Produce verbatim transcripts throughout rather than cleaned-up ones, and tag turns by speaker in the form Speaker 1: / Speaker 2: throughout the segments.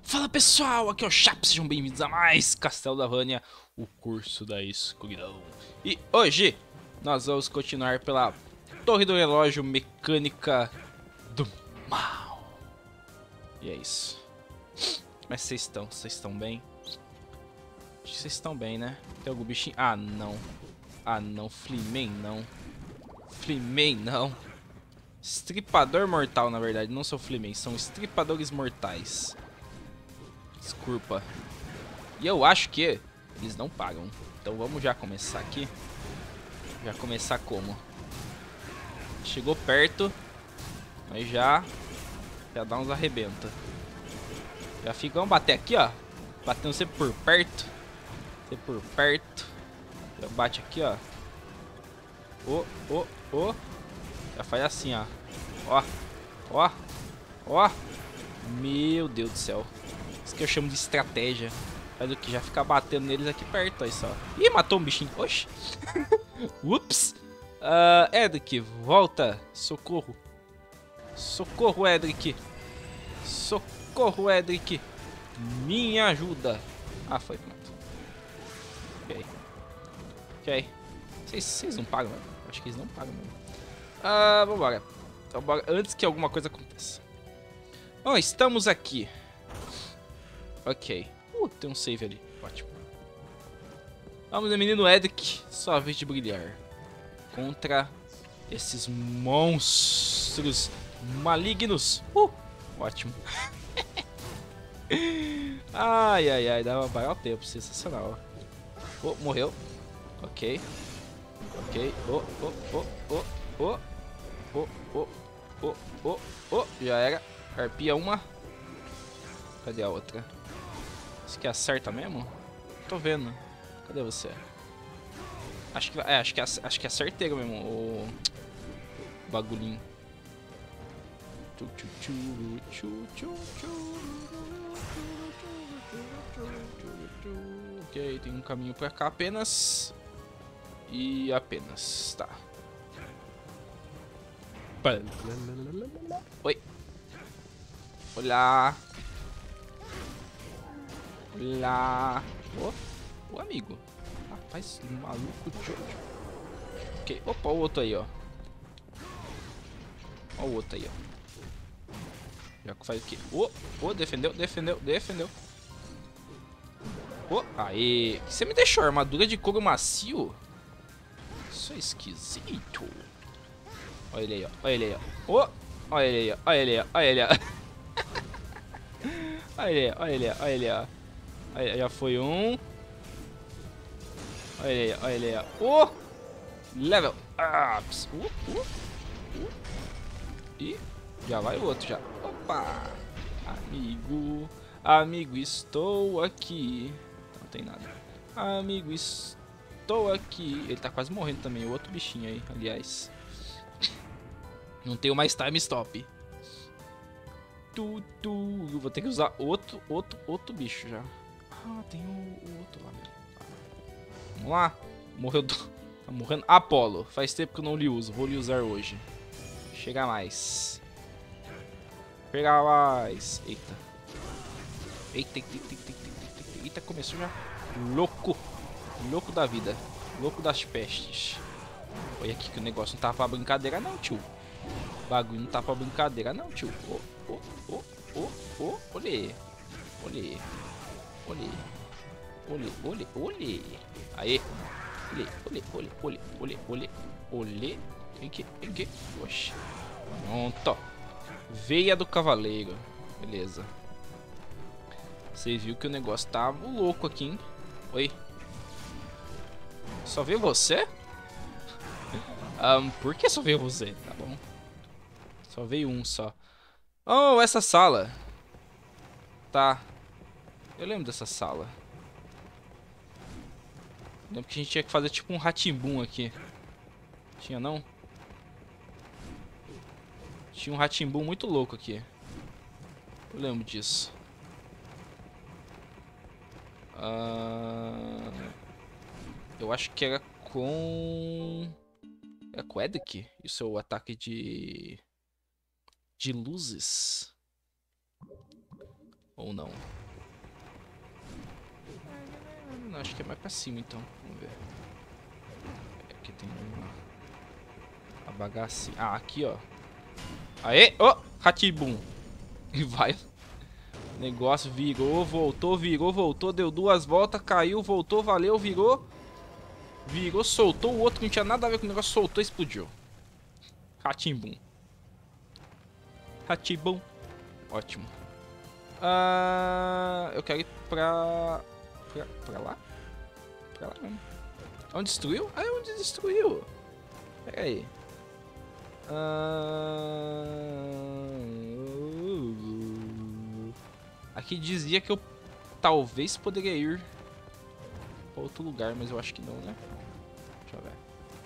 Speaker 1: Fala pessoal, aqui é o Chaps, sejam bem-vindos a mais Castelo da Vânia, o curso da escuridão. E hoje nós vamos continuar pela Torre do Relógio Mecânica do Mal. E é isso. Mas vocês estão, vocês estão bem? Acho que vocês estão bem, né? Tem algum bichinho? Ah, não. Ah, não. Flimen, não. Flimen, não. Estripador mortal, na verdade. Não são Flimen, são estripadores mortais. Desculpa. E eu acho que eles não pagam. Então vamos já começar aqui. Já começar como? Chegou perto. Mas já... Já dá uns arrebenta. Já fica... Vamos bater aqui, ó. Batendo sempre por perto. Sempre por perto. Já bate aqui, ó. Ô, ô, ô. Já faz assim, ó. Ó. Ó. Ó. Meu Deus do céu. Isso que eu chamo de estratégia. Faz o que? Já ficar batendo neles aqui perto, aí só. Ih, matou um bichinho. Oxi. Ups. Uh, Edric, volta. Socorro. Socorro, Edric. Socorro, Edric. Minha ajuda. Ah, foi, pronto. Ok. Ok. Vocês não pagam, mano? Acho que eles não pagam, mano. Ah, uh, vambora. Então, bora. Antes que alguma coisa aconteça. Bom, estamos aqui. Ok. Uh, tem um save ali. Ótimo. Vamos, menino Edric. Sua vez de brilhar. Contra esses monstros malignos. Uh, ótimo. Ai, ai, ai. Dava maior tempo. Sensacional. Oh, morreu. Ok. Ok. Oh, oh, oh, oh, oh. Oh, oh, oh, oh, oh. Já era. Arpia uma. Cadê a outra? Isso aqui acerta mesmo? Tô vendo. Cadê você? Acho que é, acho que acho que acertei mesmo o bagulhinho. Ok, tem um caminho pra cá apenas. E apenas, tá. Oi. Olá. Olá. Ô, oh, amigo. Rapaz, maluco Jojo. Ok, opa, o outro aí, ó. Ó o outro aí, ó. Já que faz o quê? Ô, oh, oh, defendeu, defendeu, defendeu. Ô, oh, aê. Você me deixou armadura de couro macio? Isso é esquisito. Olha ele aí, ó. Olha ele aí, ó. Oh, olha ele aí, ó. Olha ele aí, ó. Olha ele aí, ó. Olha ele aí, olha ele aí, olha ele aí, ó. Aí, já foi um. Olha ele aí, olha ele aí. Oh! Level ups. Uh, uh, uh. E já vai o outro já. Opa! Amigo. Amigo, estou aqui. Não tem nada. Amigo, estou aqui. Ele tá quase morrendo também. O outro bichinho aí, aliás. Não tenho mais time stop. Tu, tu. Eu vou ter que usar outro, outro, outro bicho já. Ah, tem o, o outro lá mesmo. Vamos lá. Morreu do... Tá morrendo. Apolo. Faz tempo que eu não lhe uso. Vou lhe usar hoje. Chega mais. Chega mais. Eita. Eita, eita, eita, eita, eita, eita. Eita, começou já. Louco. Louco da vida. Louco das pestes. Olha aqui que o negócio não tá pra brincadeira não, tio. O bagulho não tá pra brincadeira não, tio. Ô, ô, ô, ô, ô. Olê. Olê. Olê. Olê, olê, olê. Aê. Olê, olê, olê, olê, olê, olê, olê. Vem aqui, vem aqui. Oxi. Pronto. Veia do cavaleiro. Beleza. Você viu que o negócio tá louco aqui, hein? Oi. Só veio você? um, por que só veio você? Tá bom. Só veio um só. Oh, essa sala. Tá. Eu lembro dessa sala. Lembro que a gente tinha que fazer tipo um ratimbum aqui. Tinha não? Tinha um ratimbum muito louco aqui. Eu lembro disso. Uh... Eu acho que era com... Era com Edric? Isso é o ataque de... De luzes. Ou não? Não, acho que é mais pra cima então. Vamos ver. Aqui tem uma... uma bagacinha. Ah, aqui ó. Aê! Ó! Oh, Hatibum! E vai. Negócio virou, voltou, virou, voltou. Deu duas voltas, caiu, voltou, valeu, virou. Virou, soltou o outro que não tinha nada a ver com o negócio. Soltou e explodiu. Hatibum. Hatibum. Ótimo. Ah, eu quero ir pra... pra... pra lá? Pra lá mesmo. Onde destruiu? Ah, é onde destruiu. Pera aí. Ah... Aqui dizia que eu talvez poderia ir pra outro lugar, mas eu acho que não, né? Deixa eu ver.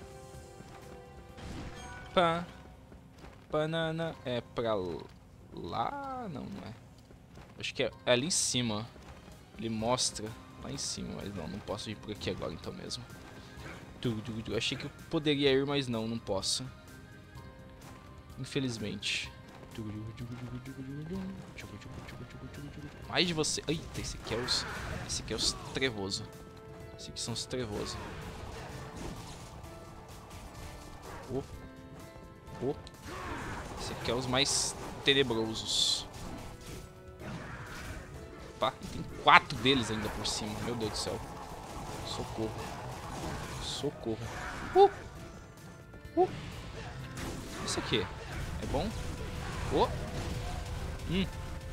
Speaker 1: Pá. Banana. É pra lá? Não, não é. Acho que é ali em cima. Ele mostra lá em cima, mas não, não posso ir por aqui agora então mesmo. Eu achei que eu poderia ir, mas não, não posso. Infelizmente. Mais de você. Eita, esse aqui é os. Esse aqui é os trevoso. Esse aqui são os trevoso. Oh. Oh. Esse aqui é os mais tenebrosos. Opa, e tem quatro deles ainda por cima. Meu Deus do céu. Socorro. Socorro. Uh. Uh. Isso aqui é bom? Oh. Hum.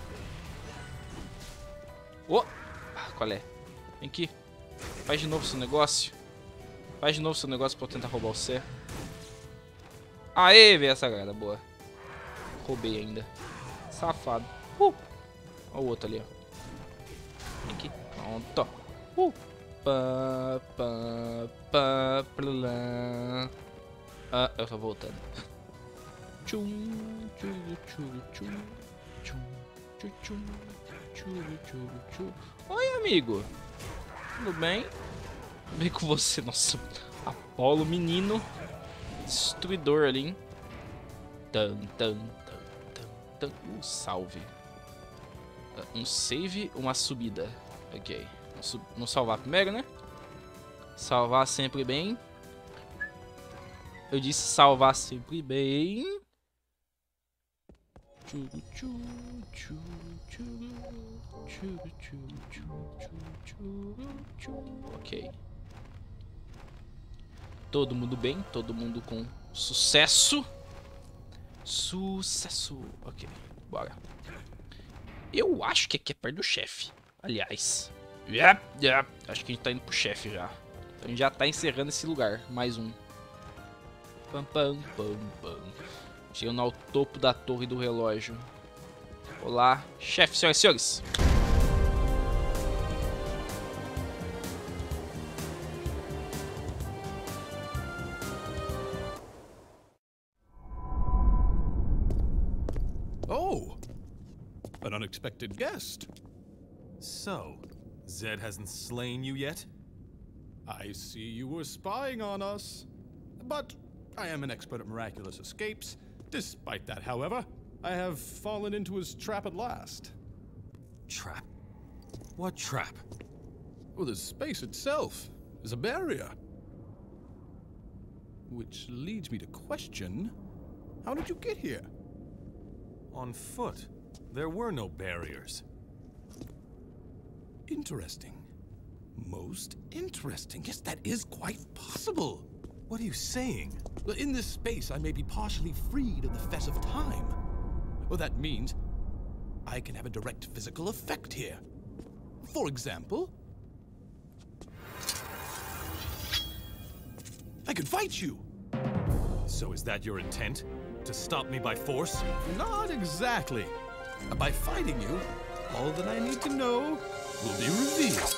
Speaker 1: Oh. Ah, qual é? Vem aqui. Faz de novo seu negócio. Faz de novo seu negócio pra eu tentar roubar você. Aê, veio essa grada. Boa. Roubei ainda. Safado. Uh. Olha o outro ali, ó. Vem aqui. Pronto. Uh. Pá, pá, pá, plá. Ah, eu tô voltando. Tchum, tchum, tchum, tchum, tchum, tchum, tchum, tchum, tchum, tchum. Oi, amigo. Tudo bem? Tudo bem com você? Nossa, Apolo, menino destruidor ali, hein? Tan, tan, tan, tan, tan. Uh, salve. Uh, um save, uma subida. Ok. Vamos salvar primeiro, né? Salvar sempre bem. Eu disse salvar sempre bem. Ok. Todo mundo bem, todo mundo com sucesso. Sucesso. Ok, bora. Eu acho que aqui é perto do chefe. Aliás. Yep, yep. Acho que a gente tá indo pro chefe já. A gente já tá encerrando esse lugar. Mais um. Pam, pam, pam, pam. Chegando ao topo da torre do relógio. Olá, chefe, senhoras e senhores.
Speaker 2: Oh, an unexpected guest.
Speaker 3: So, Zed hasn't slain you yet?
Speaker 2: I see you were spying on us. But I am an expert at miraculous escapes. Despite that, however, I have fallen into his trap at last.
Speaker 3: Trap? What trap?
Speaker 2: Well, the space itself is a barrier. Which leads me to question, how did you get here?
Speaker 3: On foot. There were no barriers.
Speaker 2: Interesting. Most interesting. Yes, that is quite possible.
Speaker 3: What are you saying?
Speaker 2: Well, in this space, I may be partially freed of the fess of time. Well, that means I can have a direct physical effect here. For example, I could fight you.
Speaker 3: So is that your intent? To stop me by force?
Speaker 2: Not exactly. By fighting you, all that I need to know will be revealed.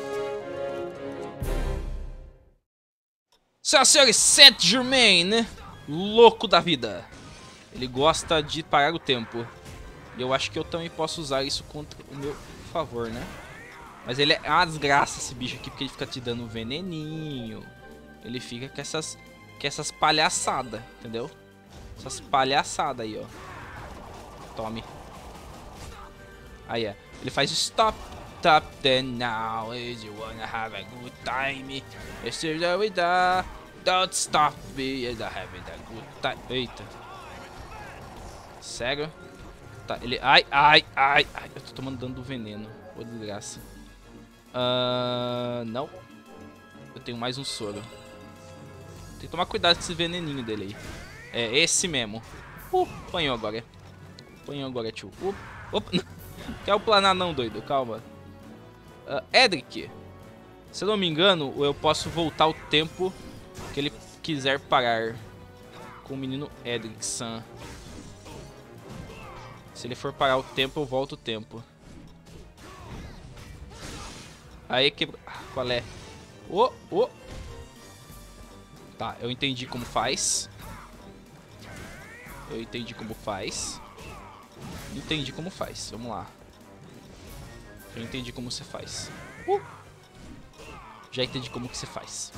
Speaker 1: Senhoras e senhores, Saint-Germain, louco da vida. Ele gosta de parar o tempo. E eu acho que eu também posso usar isso contra o meu favor, né? Mas ele é uma desgraça, esse bicho aqui, porque ele fica te dando veneninho. Ele fica com essas, com essas palhaçadas, entendeu? Essas palhaçadas aí, ó. Tome. Aí, é. Ele faz stop, stop, then now is you wanna have a good time. Yes, we die. Don't stop me, is having a good time. Eita. Sério? Tá, ele... Ai, ai, ai, ai. Eu tô tomando dano do veneno. Ô, desgraça. Uh, não. Eu tenho mais um soro. Tem que tomar cuidado com esse veneninho dele aí. É esse mesmo. Uh, apanhou agora. Apanhou agora, tio. Uh, opa. Quer planar não, doido. Calma. Uh, Edric. Se eu não me engano, eu posso voltar o tempo que ele quiser parar. Com o menino Edric-san. Se ele for parar o tempo, eu volto o tempo. Aí quebrou. Ah, qual é? Ô, oh, ô. Oh. Tá, eu entendi como faz. Eu entendi como faz. Entendi como faz. Vamos lá. Eu entendi como você faz. Uh. Já entendi como que você faz.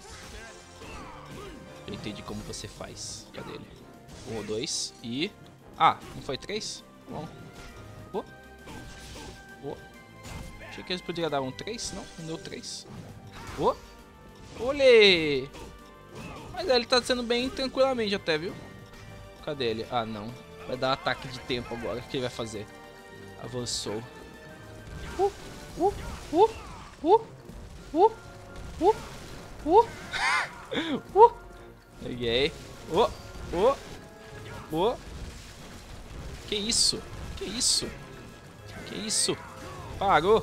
Speaker 1: Eu entendi como você faz. Cadê ele? Um, dois e... Ah, não foi três? Bom. Oh. Oh. Achei que eles poderiam dar um três. Não, não deu três. Oh. Olê! Mas ele tá sendo bem tranquilamente até, viu? Cadê ele? Ah, não. Vai dar ataque de tempo agora. O que ele vai fazer? Avançou. Uh, uh, uh, uh, uh, uh, uh, uh. Peguei. Oh, oh, oh. Que isso? Que isso? Que isso? Parou.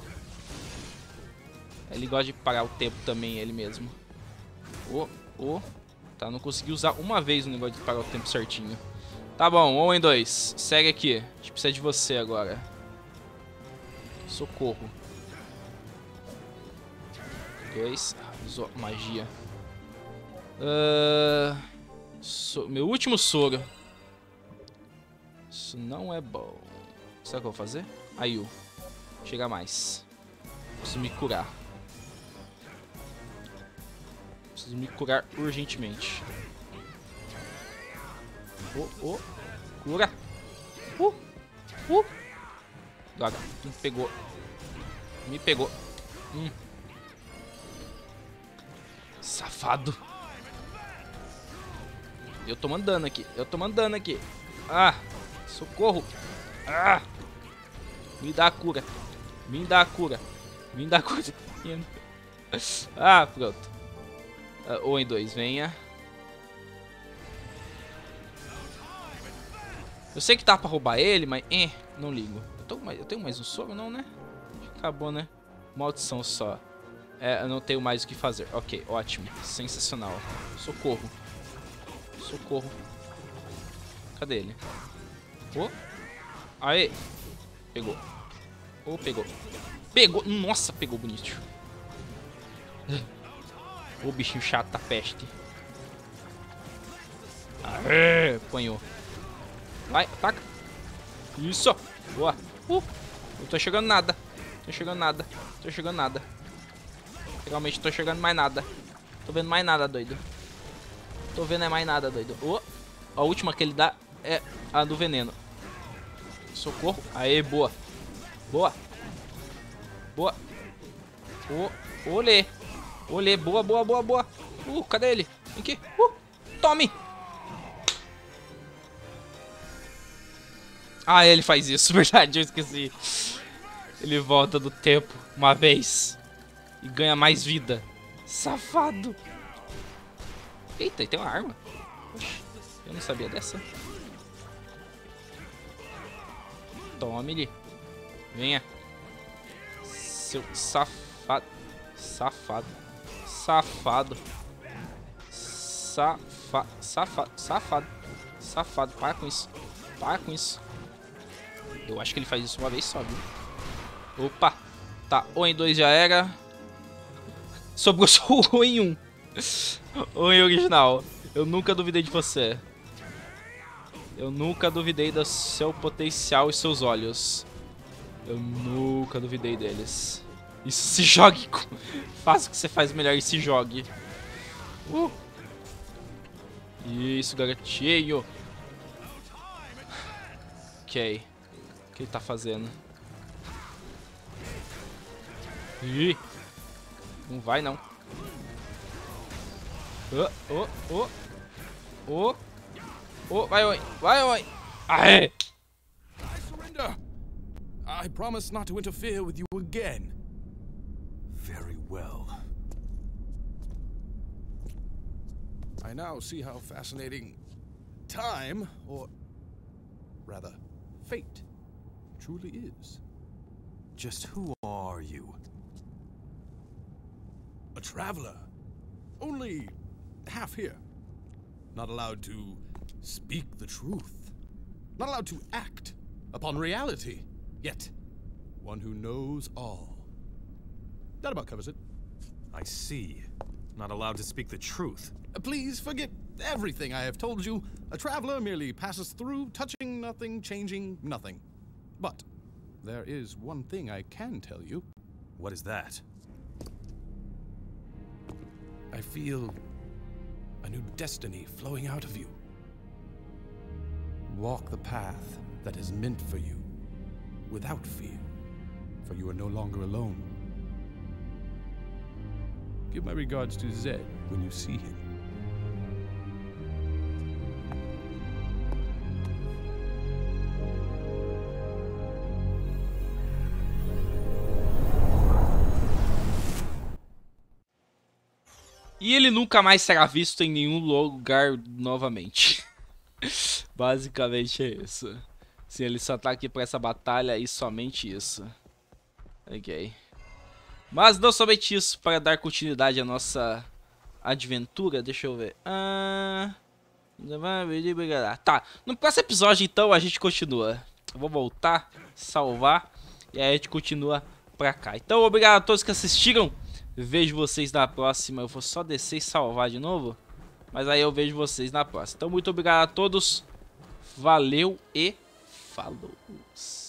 Speaker 1: Ele gosta de parar o tempo também, ele mesmo. Oh, oh. Tá, não consegui usar uma vez o negócio de parar o tempo certinho. Tá bom, um em dois. Segue aqui. A gente precisa de você agora. Socorro. Dois. Ah, usou magia. Uh, so, meu último soro. Isso não é bom. Sabe o que eu vou fazer? Ayu. Chega mais. Preciso me curar. Preciso me curar urgentemente. Oh, oh. Cura. Uh. Uh. Droga. Me pegou. Me pegou. Hum. Safado. Eu tô mandando aqui. Eu tô mandando aqui. Ah. Socorro. Ah. Me dá a cura. Me dá a cura. Me dá a cura. Ah, pronto. Uh, um em dois, venha. Eu sei que tá pra roubar ele, mas... Eh, não ligo. Eu, tô, eu tenho mais um soro, não, né? Acabou, né? Maldição só. É, eu não tenho mais o que fazer. Ok, ótimo. Sensacional. Socorro. Socorro. Cadê ele? Oh. Aê. Pegou. Oh, pegou. Pegou. Nossa, pegou bonito. O bichinho chato da peste. Aê, apanhou. Vai, ataca. Isso. Boa. Uh, não tô chegando nada. Tô chegando nada. Tô chegando nada. Realmente tô chegando mais nada. Tô vendo mais nada, doido. Tô vendo é mais nada, doido. Oh, a última que ele dá é a do veneno. Socorro. Aê, boa. Boa. Boa. Oh, olê. Olê, boa, boa, boa, boa. Uh, cadê ele? Vem aqui. Uh, tome. Ah, ele faz isso, verdade, eu esqueci. Ele volta do tempo uma vez e ganha mais vida. Safado. Eita, e tem uma arma. Oxi, eu não sabia dessa. Tome-lhe. Venha. Seu safado. Safado. Safado. Safa... Safado. Safado. Safado. Para com isso. Para com isso. Eu acho que ele faz isso uma vez só, viu? Opa. Tá, um em dois já era. Sobrou só o um em um. Um em original. Eu nunca duvidei de você. Eu nunca duvidei do seu potencial e seus olhos. Eu nunca duvidei deles. Isso, se jogue. Faça o que você faz melhor e se jogue. Uh. Isso, garotinho. Ok. O que ele tá fazendo? Ih, não vai não. Ô, ô, ô. Ô. Ô, vai, oi. Vai, oi. Aê!
Speaker 2: I surrender. I promise not to interfere with you again.
Speaker 3: Very well.
Speaker 2: I now see how fascinating time, or rather, fate, truly is.
Speaker 3: Just who are you?
Speaker 2: A traveler. Only half here. Not allowed to speak the truth. Not allowed to act upon reality. Yet, one who knows all. That about covers it.
Speaker 3: I see. Not allowed to speak the truth.
Speaker 2: Uh, Please forget everything I have told you. A traveler merely passes through, touching nothing, changing nothing. But there is one thing I can tell you.
Speaker 3: What is that?
Speaker 2: I feel a new destiny flowing out of you. Walk the path that is meant for you, without fear, for you are no longer alone. Give my regards to Zed when you see him.
Speaker 1: E ele nunca mais será visto em nenhum lugar novamente. Basicamente é isso. Sim, ele só tá aqui pra essa batalha e somente isso. Ok. Mas não somente isso, para dar continuidade à nossa aventura. Deixa eu ver. Ah... Tá, no próximo episódio então a gente continua. Eu vou voltar, salvar e aí a gente continua pra cá. Então obrigado a todos que assistiram. Vejo vocês na próxima. Eu vou só descer e salvar de novo. Mas aí eu vejo vocês na próxima. Então muito obrigado a todos. Valeu e falou.